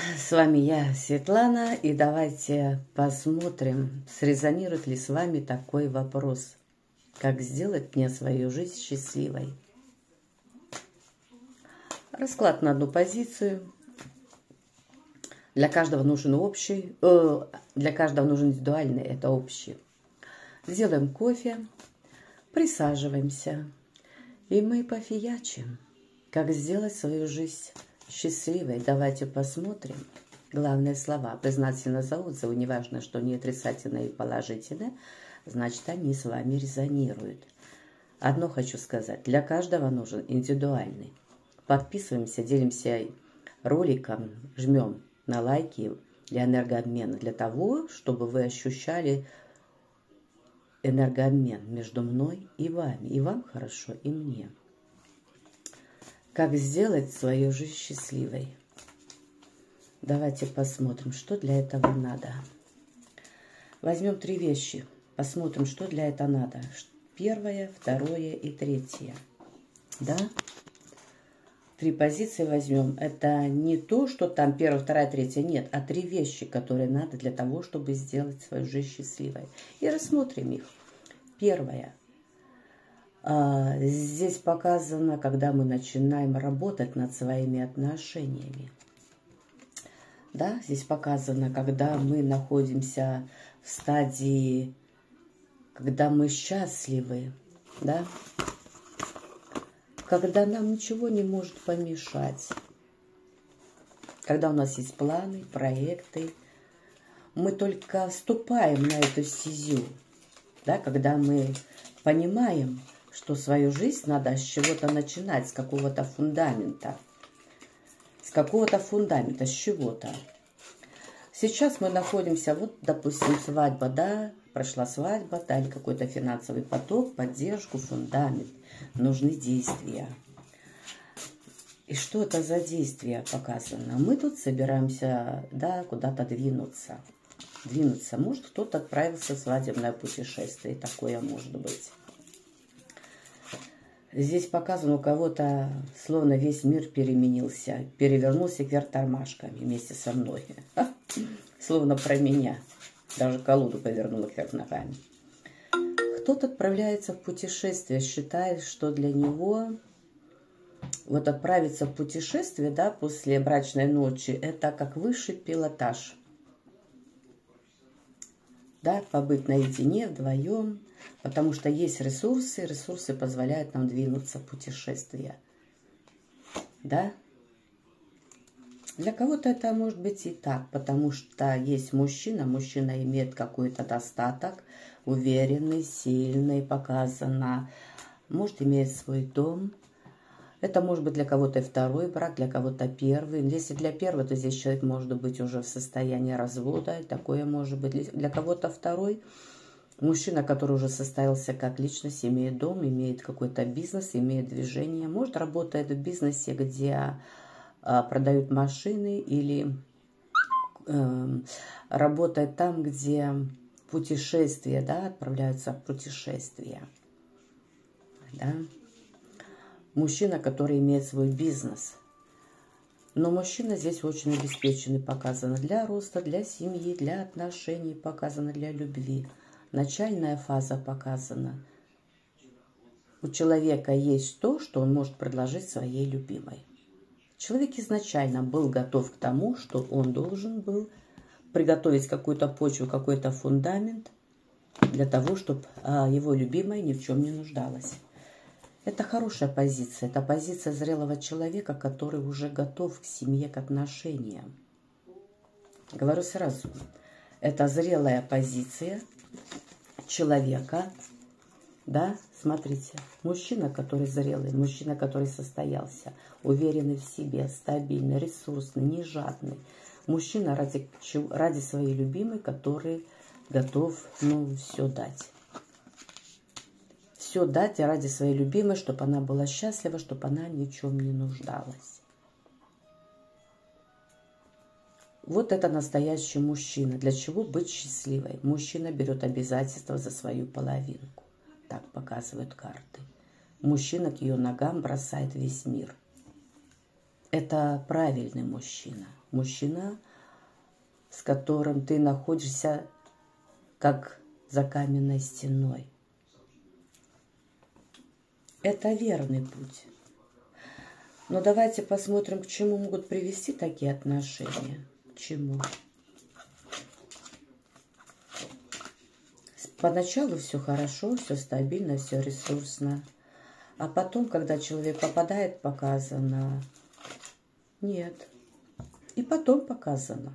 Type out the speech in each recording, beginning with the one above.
С вами я, Светлана, и давайте посмотрим, срезонирует ли с вами такой вопрос. Как сделать мне свою жизнь счастливой? Расклад на одну позицию. Для каждого нужен общий, для каждого нужен индивидуальный, это общий. Сделаем кофе, присаживаемся, и мы пофиячим. Как сделать свою жизнь счастливой? Давайте посмотрим. Главные слова. Признательно за отзывы, неважно, что не отрицательные и положительные, значит, они с вами резонируют. Одно хочу сказать. Для каждого нужен индивидуальный. Подписываемся, делимся роликом, жмем на лайки для энергообмена. Для того, чтобы вы ощущали энергообмен между мной и вами. И вам хорошо, и мне. Как сделать свою жизнь счастливой? Давайте посмотрим, что для этого надо. Возьмем 3 вещи. Посмотрим, что для этого надо. Первое, второе и третье. Да? 3 позиции возьмем. Это не то, что там первая, вторая, третья. Нет, а 3 вещи, которые надо для того, чтобы сделать свою жизнь счастливой. И рассмотрим их. Первое. Здесь показано, когда мы начинаем работать над своими отношениями. Да, здесь показано, когда мы находимся в стадии, когда мы счастливы, да, когда нам ничего не может помешать, когда у нас есть планы, проекты, мы только вступаем на эту стезю, да, когда мы понимаем, что свою жизнь надо с чего-то начинать, с какого-то фундамента. С какого-то фундамента, с чего-то. Сейчас мы находимся, вот, допустим, свадьба, да, прошла свадьба, дали какой-то финансовый поток, поддержку, фундамент. Нужны действия. И что это за действия показано? Мы тут собираемся, да, куда-то двинуться. Может, кто-то отправился в свадебное путешествие, такое может быть. Здесь показано, у кого-то словно весь мир переменился, перевернулся вверх тормашками вместе со мной. Словно про меня. Даже колоду повернула вверх ногами. Кто-то отправляется в путешествие, считает, что для него вот отправиться в путешествие, да, после брачной ночи, это как высший пилотаж. Да, побыть наедине, вдвоем, потому что есть ресурсы, ресурсы позволяют нам двинуться в путешествие. Да? Для кого-то это может быть и так, потому что есть мужчина, мужчина имеет какой-то достаток, уверенный, сильный, показано, может иметь свой дом. Это может быть для кого-то и второй брак, для кого-то первый. Если для первого, то здесь человек может быть уже в состоянии развода. Такое может быть. Для кого-то второй. Мужчина, который уже состоялся как личность, имеет дом, имеет какой-то бизнес, имеет движение. Может, работает в бизнесе, где продают машины, или работает там, где путешествия, да, отправляются в путешествия. Да? Мужчина, который имеет свой бизнес. Но мужчина здесь очень обеспеченный, показано для роста, для семьи, для отношений, показано для любви. Начальная фаза показана. У человека есть то, что он может предложить своей любимой. Человек изначально был готов к тому, что он должен был приготовить какую-то почву, какой-то фундамент для того, чтобы его любимая ни в чем не нуждалась. Это хорошая позиция. Это позиция зрелого человека, который уже готов к семье, к отношениям. Говорю сразу. Это зрелая позиция человека. Да, смотрите. Мужчина, который зрелый, мужчина, который состоялся, уверенный в себе, стабильный, ресурсный, не жадный. Мужчина ради своей любимой, который готов, все дать. Все дать ради своей любимой, чтобы она была счастлива, чтобы она ни в чем не нуждалась. Вот это настоящий мужчина. Для чего быть счастливой? Мужчина берет обязательства за свою половинку. Так показывают карты. Мужчина к ее ногам бросает весь мир. Это правильный мужчина. Мужчина, с которым ты находишься как за каменной стеной. Это верный путь. Но давайте посмотрим, к чему могут привести такие отношения. К чему? Поначалу все хорошо, все стабильно, все ресурсно. А потом, когда человек попадает, показано. Нет. И потом показано.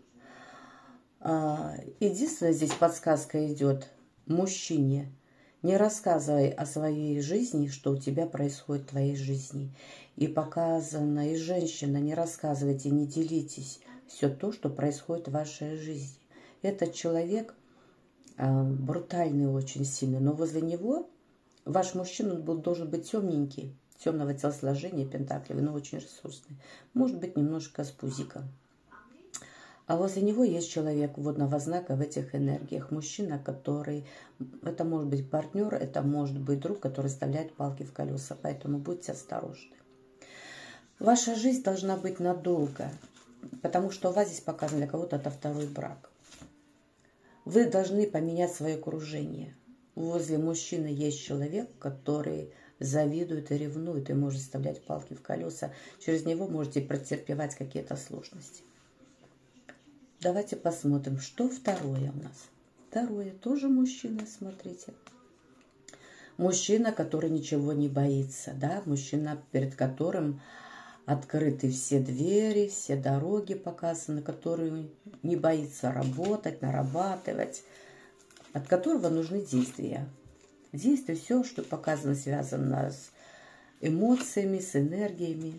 Единственное, здесь подсказка идет мужчине. Не рассказывай о своей жизни, что у тебя происходит в твоей жизни. И показано, и женщина, не рассказывайте, не делитесь все то, что происходит в вашей жизни. Этот человек брутальный очень сильно, но возле него ваш мужчина должен быть темненький, темного телосложения, пентаклевый, но очень ресурсный. Может быть, немножко с пузиком. А возле него есть человек водного знака в этих энергиях. Мужчина, который... Это может быть партнер, это может быть друг, который вставляет палки в колеса. Поэтому будьте осторожны. Ваша жизнь должна быть надолго, потому что у вас здесь показано для кого-то это второй брак. Вы должны поменять свое окружение. Возле мужчины есть человек, который завидует и ревнует, и может вставлять палки в колеса. Через него можете претерпевать какие-то сложности. Давайте посмотрим, что второе у нас. Второе тоже мужчина, смотрите. Мужчина, который ничего не боится, да, мужчина, перед которым открыты все двери, все дороги показаны, который не боится работать, нарабатывать, от которого нужны действия. Действия, все, что показано, связано с эмоциями, с энергиями.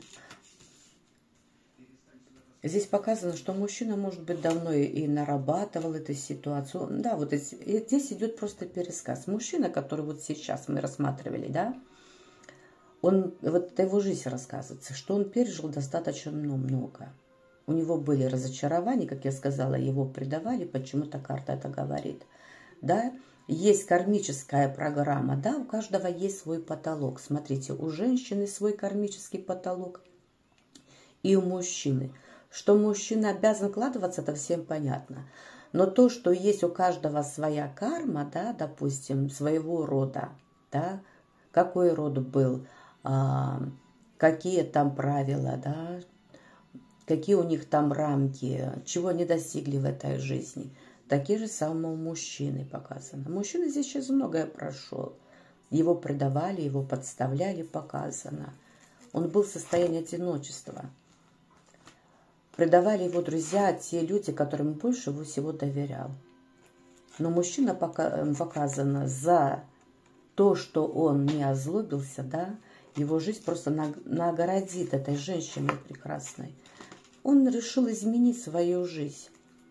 Здесь показано, что мужчина, может быть, давно и нарабатывал эту ситуацию. Да, вот здесь идет просто пересказ. Мужчина, который вот сейчас мы рассматривали, да, вот это его жизнь рассказывается, что он пережил достаточно много. У него были разочарования, как я сказала, его предавали, почему-то карта это говорит. Да, есть кармическая программа, да, у каждого есть свой потолок. Смотрите, у женщины свой кармический потолок и у мужчины. Что мужчина обязан вкладываться, это всем понятно. Но то, что есть у каждого своя карма, да, допустим, своего рода, да, какой род был, какие там правила, да, какие у них там рамки, чего они достигли в этой жизни. Такие же самые у мужчины показано. Мужчина здесь сейчас многое прошел. Его предавали, его подставляли, показано. Он был в состоянии одиночества. Предавали его друзья, те люди, которым больше всего доверял. Но мужчина показано за то, что он не озлобился, да, его жизнь просто наградит этой женщиной прекрасной. Он решил изменить свою жизнь.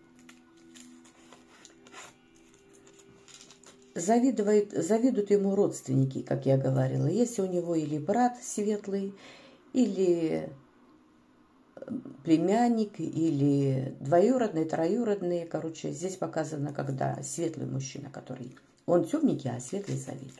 Завидуют ему родственники, как я говорила. Если у него или брат светлый, или племянник, или двоюродный, троюродный. Короче, здесь показано, когда светлый мужчина, который... Он темненький, а светлый завидует.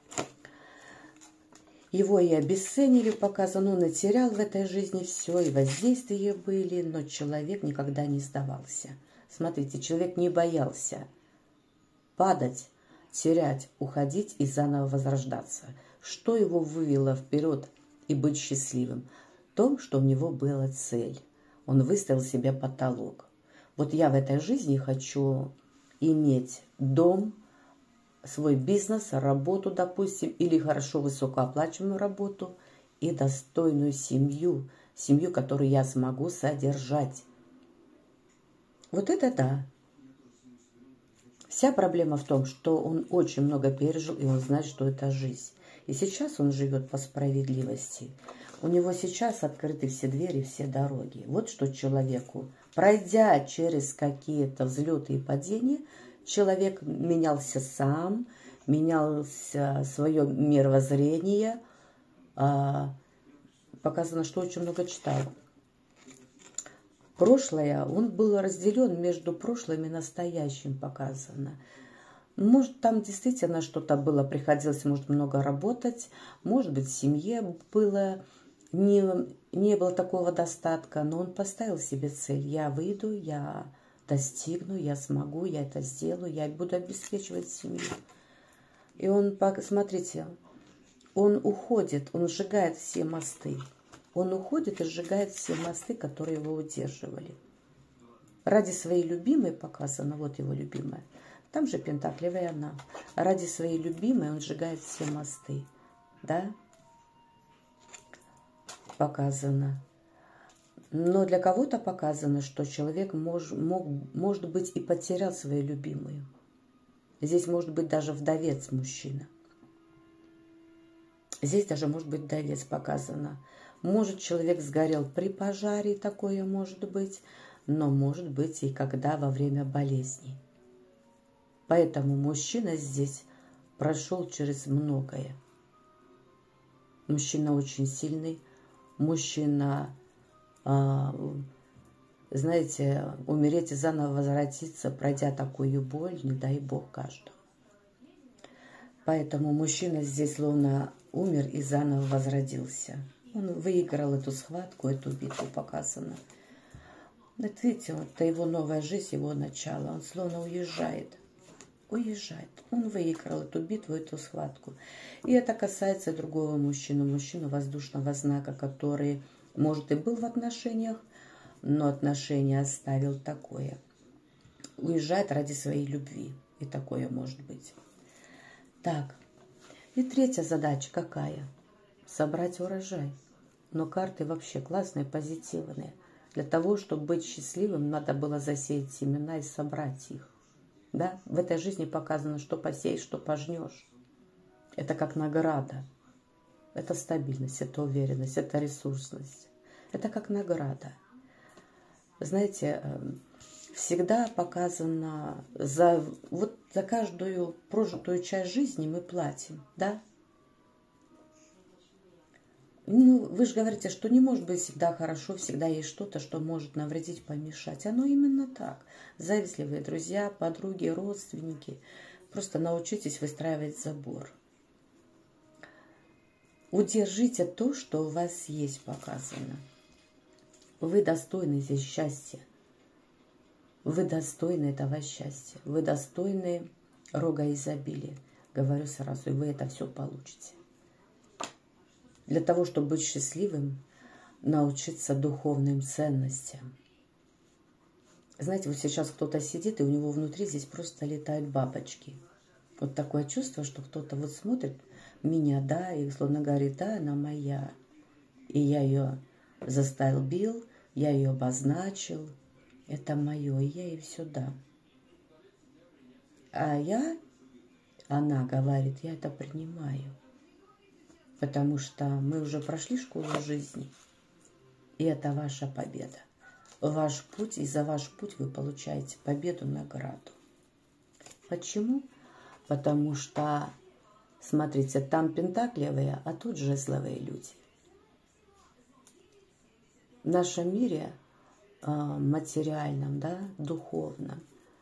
Его и обесценили, показано, он и терял в этой жизни все, и воздействия были, но человек никогда не сдавался. Смотрите, человек не боялся падать, терять, уходить и заново возрождаться. Что его вывело вперед и быть счастливым? В том, что у него была цель. Он выставил себе потолок. Вот я в этой жизни хочу иметь дом, свой бизнес, работу, допустим, или хорошо высокооплачиваемую работу и достойную семью, которую я смогу содержать. Вот это да. Вся проблема в том, что он очень много пережил, и он знает, что это жизнь. И сейчас он живет по справедливости. У него сейчас открыты все двери, все дороги. Вот что человеку, пройдя через какие-то взлеты и падения, человек менялся сам, менялся свое мировоззрение. Показано, что очень много читал. Прошлое, он был разделен между прошлым и настоящим, показано. Может, там действительно что-то было, приходилось, может, много работать, может быть, в семье было не было такого достатка, но он поставил себе цель. Я выйду, я достигну, я смогу, я это сделаю, я буду обеспечивать семью. И он, смотрите, он уходит, он сжигает все мосты. Он уходит и сжигает все мосты, которые его удерживали. Ради своей любимой показано, вот его любимая. Там же пентаклевая она. Ради своей любимой он сжигает все мосты. Да? Показано. Но для кого-то показано, что человек может быть и потерял свою любимую. Здесь может быть даже вдовец мужчина. Здесь даже может быть вдовец показано. Может, человек сгорел при пожаре, такое может быть, но может быть и когда во время болезни. Поэтому мужчина здесь прошел через многое. Мужчина очень сильный, мужчина, знаете, умереть и заново возвратиться, пройдя такую боль, не дай Бог каждому. Поэтому мужчина здесь словно умер и заново возродился. Он выиграл эту схватку, эту битву показано. Это, видите, вот это его новая жизнь, его начало. Он словно уезжает. Уезжает. Он выиграл эту битву, эту схватку. И это касается другого мужчины. Мужчину воздушного знака, который, может, и был в отношениях, но отношения оставил такое. Уезжает ради своей любви. И такое может быть. Так. И третья задача какая? Собрать урожай. Но карты вообще классные, позитивные. Для того, чтобы быть счастливым, надо было засеять семена и собрать их. Да? В этой жизни показано, что посеешь, что пожнешь. Это как награда. Это стабильность, это уверенность, это ресурсность. Это как награда. Знаете, всегда показано, за каждую прожитую часть жизни мы платим. Да? Ну, вы же говорите, что не может быть всегда хорошо, всегда есть что-то, что может навредить, помешать. Оно именно так. Завистливые друзья, подруги, родственники. Просто научитесь выстраивать забор. Удержите то, что у вас есть, показано. Вы достойны здесь счастья. Вы достойны этого счастья. Вы достойны рога изобилия. Говорю сразу, и вы это все получите. Для того, чтобы быть счастливым, научиться духовным ценностям. Знаете, вот сейчас кто-то сидит, и у него внутри здесь просто летают бабочки. Вот такое чувство, что кто-то вот смотрит меня, да, и словно говорит, да, она моя. И я ее застолбил, я ее обозначил. Это мое, и я ей все дам. А она говорит, я это принимаю. Потому что мы уже прошли школу жизни, и это ваша победа. Ваш путь, и за ваш путь вы получаете победу, награду. Почему? Потому что, смотрите, там пентаклевые, а тут жезловые люди. В нашем мире материальном, да, духовном,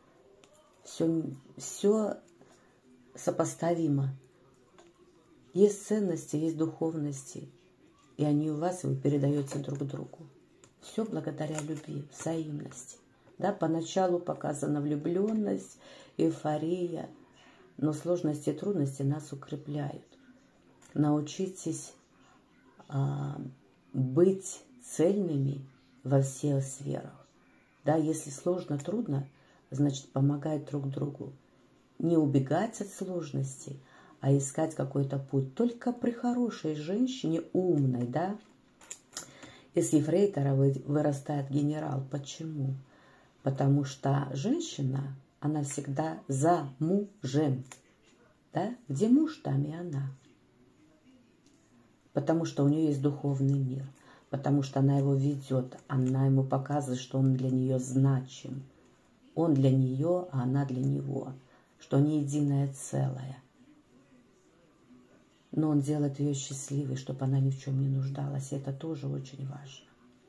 все сопоставимо. Есть ценности, есть духовности, и они у вас, и вы передаете друг другу. Все благодаря любви, взаимности. Да, поначалу показана влюбленность, эйфория, но сложности и трудности нас укрепляют. Научитесь быть цельными во всех сферах. Да, если сложно, трудно, значит, помогать друг другу. Не убегать от сложностей, а искать какой-то путь. Только при хорошей женщине, умной, да, из ефрейтора вырастает генерал. Почему? Потому что женщина, она всегда за мужем. Да? Где муж, там и она. Потому что у нее есть духовный мир. Потому что она его ведет. Она ему показывает, что он для нее значим. Он для нее, а она для него. Что они единое целое. Но он делает ее счастливой, чтобы она ни в чем не нуждалась. И это тоже очень важно.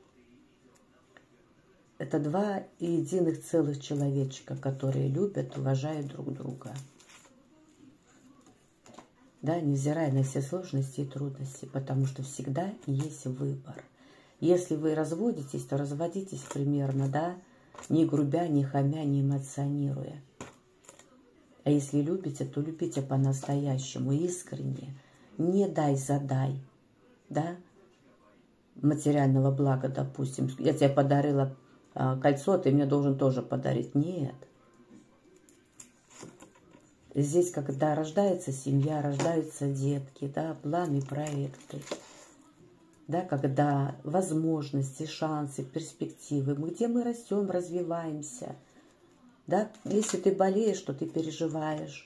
Это два единых целых человечка, которые любят, уважают друг друга. да, невзирая на все сложности и трудности, потому что всегда есть выбор. Если вы разводитесь, то разводитесь примерно, да, не грубя, не хамя, не эмоционируя. А если любите, то любите по-настоящему, искренне. Не дай задай, да, материального блага, допустим. Я тебе подарила кольцо, ты мне должен тоже подарить. Нет. Здесь, когда рождается семья, рождаются детки, да, планы, проекты, да, когда возможности, шансы, перспективы, где мы растем, развиваемся, да, если ты болеешь, то ты переживаешь.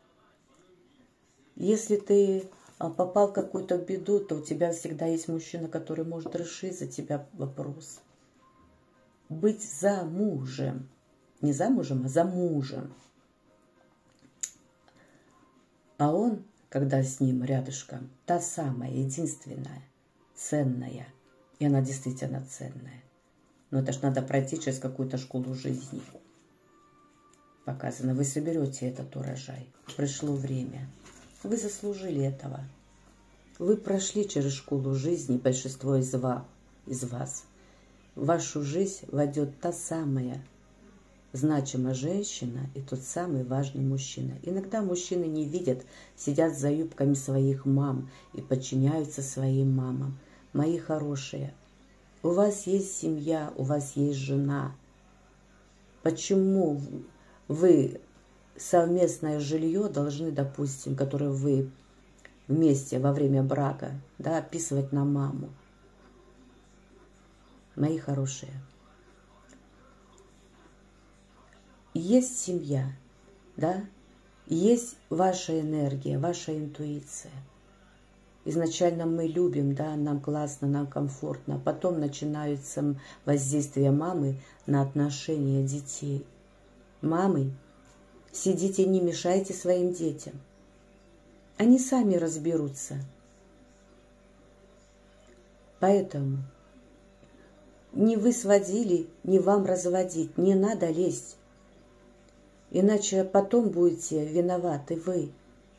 Если ты попал в какую-то беду, то у тебя всегда есть мужчина, который может решить за тебя вопрос. Быть замужем, не замужем, а замужем. А он, когда с ним рядышком, та самая, единственная, ценная. И она действительно ценная. Но это ж надо пройти через какую-то школу жизни. Показано, вы соберете этот урожай. Пришло время. Вы заслужили этого. Вы прошли через школу жизни, большинство из вас. В вашу жизнь войдет та самая значимая женщина и тот самый важный мужчина. Иногда мужчины не видят, сидят за юбками своих мам и подчиняются своим мамам. Мои хорошие, у вас есть семья, у вас есть жена. Почему вы совместное жилье должны, допустим, которое вы вместе во время брака, да, описывать на маму? Мои хорошие. Есть семья, да, есть ваша энергия, ваша интуиция. Изначально мы любим, да, нам классно, нам комфортно, а потом начинаются воздействия мамы на отношения детей. Мамы, сидите, не мешайте своим детям. Они сами разберутся. Поэтому не вы сводили, не вам разводить, не надо лезть. Иначе потом будете виноваты вы.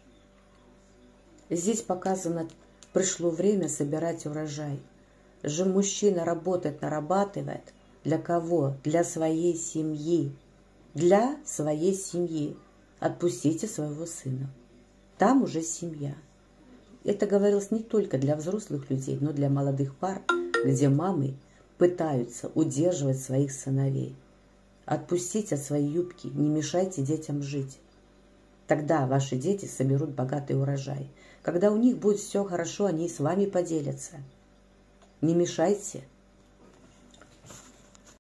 Здесь показано, пришло время собирать урожай. Же мужчина работает, нарабатывает. Для кого? Для своей семьи. Для своей семьи. Отпустите своего сына. Там уже семья. Это говорилось не только для взрослых людей, но для молодых пар, где мамы пытаются удерживать своих сыновей. Отпустите от своей юбки, не мешайте детям жить. Тогда ваши дети соберут богатый урожай. Когда у них будет все хорошо, они с вами поделятся. Не мешайте.